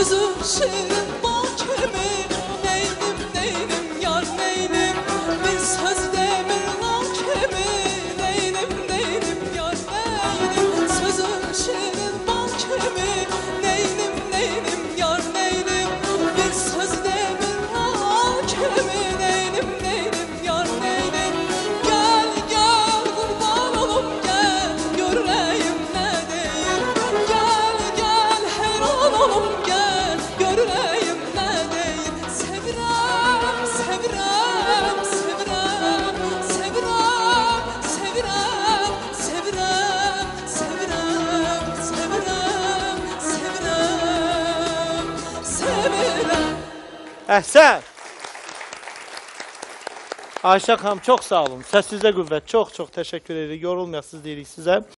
sözü şirin bal kimi. Neynim neynim yar neynim, bir söz demir lal kimi. Neynim neynim yar neynim, sözü şirin bal kimi. Neynim neynim yar neynim, bir söz demir lal kimi. Neynim neynim yar neynim, gel gel kurban olum gel, göreyim ne deyim. Gel gel heyran olum gel, göreyim ne deyim. Sevirem sevirem sevirem sevirem sevirem sevirem sevirem sevirem sevirem sevirem. Əhsən! Ayşə xanım, çox sağ olun. Səsinizə qüvvət. Çox-çox təşəkkür edirik. Yorulmayasınız deyirik sizə.